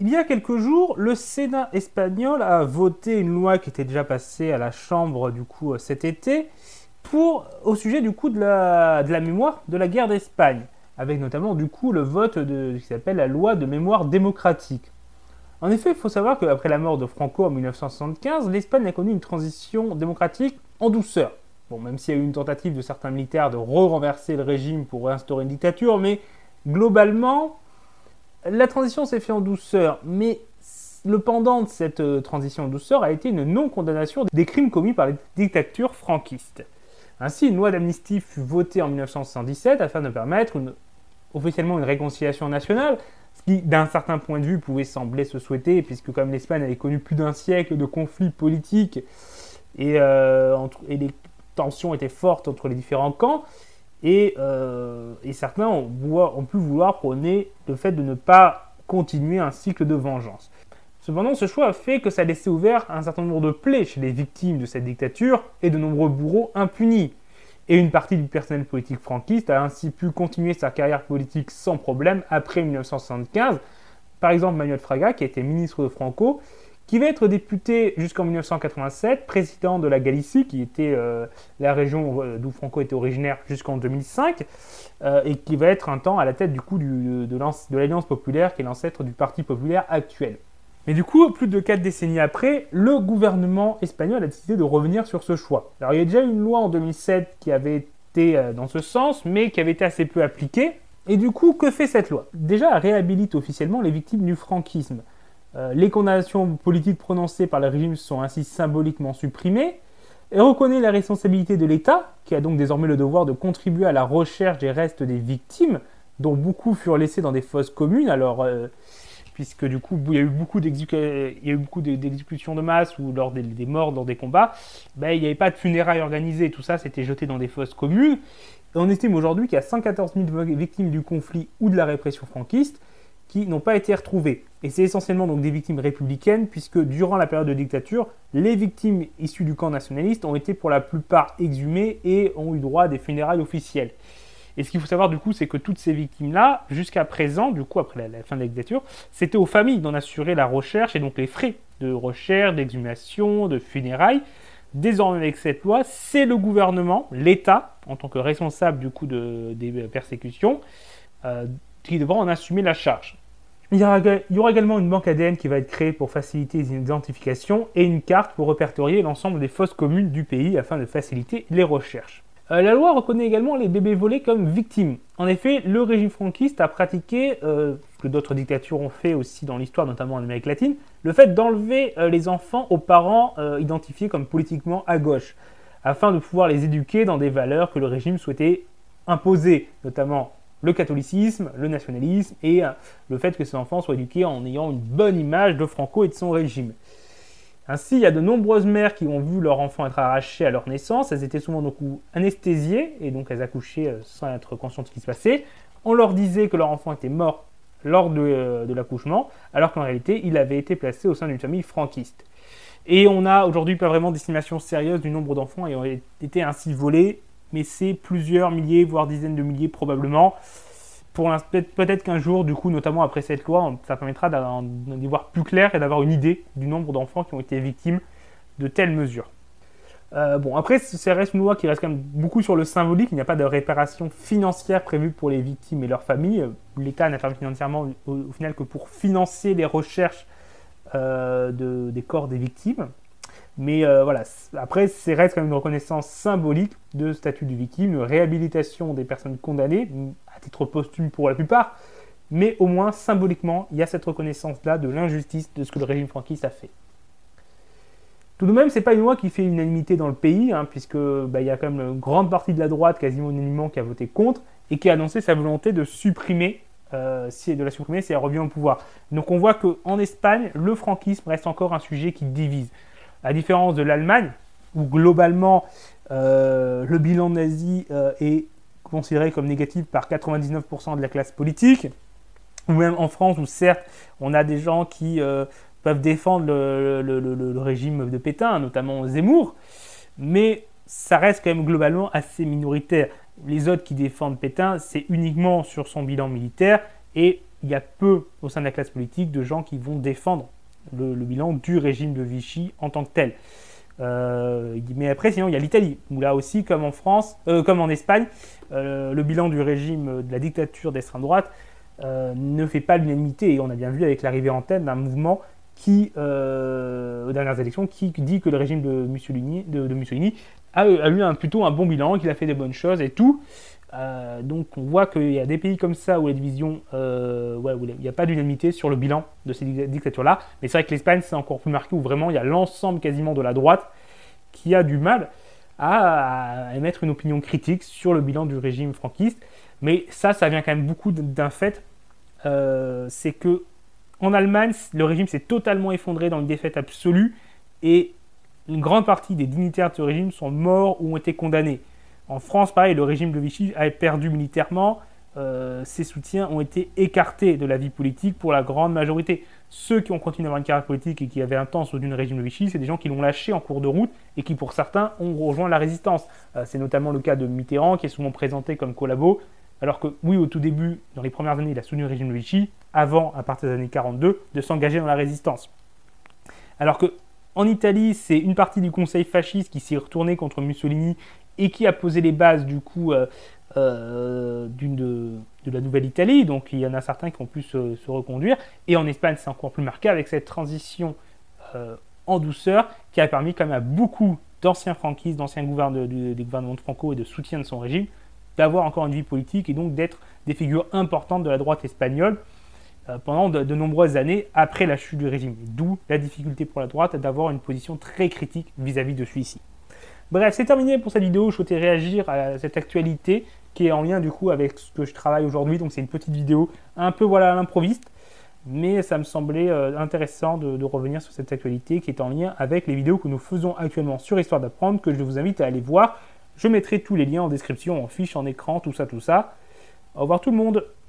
Il y a quelques jours, le Sénat espagnol a voté une loi qui était déjà passée à la Chambre du coup cet été au sujet du coup de la mémoire de la guerre d'Espagne, avec notamment du coup le vote de ce qui s'appelle la loi de mémoire démocratique. En effet, il faut savoir qu'après la mort de Franco en 1975, l'Espagne a connu une transition démocratique en douceur. Bon, même s'il y a eu une tentative de certains militaires de renverser le régime pour réinstaurer une dictature, mais globalement, la transition s'est faite en douceur, mais le pendant de cette transition en douceur a été une non-condamnation des crimes commis par les dictatures franquistes. Ainsi, une loi d'amnistie fut votée en 1977 afin de permettre officiellement une réconciliation nationale, ce qui, d'un certain point de vue, pouvait sembler se souhaiter, puisque comme l'Espagne avait connu plus d'un siècle de conflits politiques et les tensions étaient fortes entre les différents camps, et certains ont pu vouloir prôner le fait de ne pas continuer un cycle de vengeance. Cependant, ce choix a fait que ça a laissé ouvert un certain nombre de plaies chez les victimes de cette dictature et de nombreux bourreaux impunis. Et une partie du personnel politique franquiste a ainsi pu continuer sa carrière politique sans problème après 1975. Par exemple, Manuel Fraga, qui a été ministre de Franco, qui va être député jusqu'en 1987, président de la Galicie, qui était la région d'où Franco était originaire jusqu'en 2005, et qui va être un temps à la tête du coup de l'Alliance populaire, qui est l'ancêtre du Parti populaire actuel. Mais du coup, plus de 4 décennies après, le gouvernement espagnol a décidé de revenir sur ce choix. Alors il y a déjà une loi en 2007 qui avait été dans ce sens, mais qui avait été assez peu appliquée. Et du coup, que fait cette loi? Déjà, elle réhabilite officiellement les victimes du franquisme. Les condamnations politiques prononcées par le régime sont ainsi symboliquement supprimées. Elle reconnaît la responsabilité de l'État, qui a donc désormais le devoir de contribuer à la recherche des restes des victimes, dont beaucoup furent laissés dans des fosses communes. Alors, puisque du coup, il y a eu beaucoup d'exécutions de masse ou lors des morts dans des combats, il n'y avait pas de funérailles organisées. Tout ça, c'était jeté dans des fosses communes. Et on estime aujourd'hui qu'il y a 114 000 victimes du conflit ou de la répression franquiste qui n'ont pas été retrouvées. Et c'est essentiellement donc des victimes républicaines, puisque durant la période de dictature, les victimes issues du camp nationaliste ont été pour la plupart exhumées et ont eu droit à des funérailles officielles. Et ce qu'il faut savoir du coup, c'est que toutes ces victimes-là, jusqu'à présent, du coup après la fin de la dictature, c'était aux familles d'en assurer la recherche et donc les frais de recherche, d'exhumation, de funérailles. Désormais avec cette loi, c'est le gouvernement, l'État, en tant que responsable du coup des persécutions, qui devra en assumer la charge. Il y aura également une banque ADN qui va être créée pour faciliter les identifications et une carte pour répertorier l'ensemble des fosses communes du pays afin de faciliter les recherches. La loi reconnaît également les bébés volés comme victimes. En effet, le régime franquiste a pratiqué, ce que d'autres dictatures ont fait aussi dans l'histoire, notamment en Amérique latine, le fait d'enlever les enfants aux parents identifiés comme politiquement à gauche, afin de pouvoir les éduquer dans des valeurs que le régime souhaitait imposer, notamment le catholicisme, le nationalisme et le fait que ces enfants soient éduqués en ayant une bonne image de Franco et de son régime. Ainsi, il y a de nombreuses mères qui ont vu leur enfant être arraché à leur naissance. Elles étaient souvent donc anesthésiées et donc elles accouchaient sans être conscientes de ce qui se passait. On leur disait que leur enfant était mort lors de l'accouchement, alors qu'en réalité, il avait été placé au sein d'une famille franquiste. Et on n'a aujourd'hui pas vraiment d'estimation sérieuse du nombre d'enfants ayant été ainsi volés, mais c'est plusieurs milliers, voire dizaines de milliers probablement. Peut-être qu'un jour, du coup, notamment après cette loi, ça permettra d'y voir plus clair et d'avoir une idée du nombre d'enfants qui ont été victimes de telles mesures. Après, ça reste une loi qui reste quand même beaucoup sur le symbolique. Il n'y a pas de réparation financière prévue pour les victimes et leurs familles. L'État n'intervient financièrement au final que pour financer les recherches des corps des victimes. Mais voilà, après, ça reste quand même une reconnaissance symbolique de statut de victime, une réhabilitation des personnes condamnées, à titre posthume pour la plupart, mais au moins symboliquement, il y a cette reconnaissance-là de l'injustice de ce que le régime franquiste a fait. Tout de même, ce n'est pas une loi qui fait unanimité dans le pays, puisque y a quand même une grande partie de la droite, quasiment unanimement, qui a voté contre et qui a annoncé sa volonté de supprimer, si elle revient au pouvoir. Donc on voit qu'en Espagne, le franquisme reste encore un sujet qui divise. À la différence de l'Allemagne, où globalement le bilan nazi est considéré comme négatif par 99% de la classe politique, ou même en France où certes on a des gens qui peuvent défendre le régime de Pétain, notamment Zemmour, mais ça reste quand même globalement assez minoritaire. Les autres qui défendent Pétain, c'est uniquement sur son bilan militaire et il y a peu au sein de la classe politique de gens qui vont défendre le bilan du régime de Vichy en tant que tel. Mais après, sinon, il y a l'Italie, où là aussi, comme en France, comme en Espagne, le bilan du régime de la dictature d'extrême droite ne fait pas l'unanimité. Et on a bien vu avec l'arrivée en tête d'un mouvement qui, aux dernières élections, qui dit que le régime de Mussolini, a eu plutôt un bon bilan, qu'il a fait des bonnes choses et tout. Donc on voit qu'il y a des pays comme ça où les divisions, où il n'y a pas d'unanimité sur le bilan de ces dictatures-là. Mais c'est vrai que l'Espagne, c'est encore plus marqué, où vraiment il y a l'ensemble quasiment de la droite qui a du mal à émettre une opinion critique sur le bilan du régime franquiste. Mais ça vient quand même beaucoup d'un fait, c'est que en Allemagne, le régime s'est totalement effondré dans une défaite absolue et une grande partie des dignitaires de ce régime sont morts ou ont été condamnés. En France, pareil, le régime de Vichy a perdu militairement, ses soutiens ont été écartés de la vie politique pour la grande majorité. Ceux qui ont continué à avoir une carrière politique et qui avaient un temps sous le régime de Vichy, c'est des gens qui l'ont lâché en cours de route et qui, pour certains, ont rejoint la résistance. C'est notamment le cas de Mitterrand, qui est souvent présenté comme collabo, alors que, oui, au tout début, dans les premières années, il a soutenu le régime de Vichy, avant, à partir des années 42, de s'engager dans la résistance. Alors que, en Italie, c'est une partie du conseil fasciste qui s'est retournée contre Mussolini et qui a posé les bases, du coup, de la nouvelle Italie. Donc, il y en a certains qui ont pu se reconduire. Et en Espagne, c'est encore plus marqué avec cette transition en douceur qui a permis quand même à beaucoup d'anciens franquistes, d'anciens des gouvernements de Franco et de soutien de son régime, d'avoir encore une vie politique et donc d'être des figures importantes de la droite espagnole pendant de nombreuses années après la chute du régime. D'où la difficulté pour la droite d'avoir une position très critique vis-à-vis de celui-ci. Bref, c'est terminé pour cette vidéo. Je souhaitais réagir à cette actualité qui est en lien du coup avec ce que je travaille aujourd'hui. Donc c'est une petite vidéo un peu à l'improviste, mais ça me semblait intéressant de revenir sur cette actualité qui est en lien avec les vidéos que nous faisons actuellement sur Histoire d'apprendre, que je vous invite à aller voir. Je mettrai tous les liens en description, en fiche, en écran, tout ça. Au revoir tout le monde.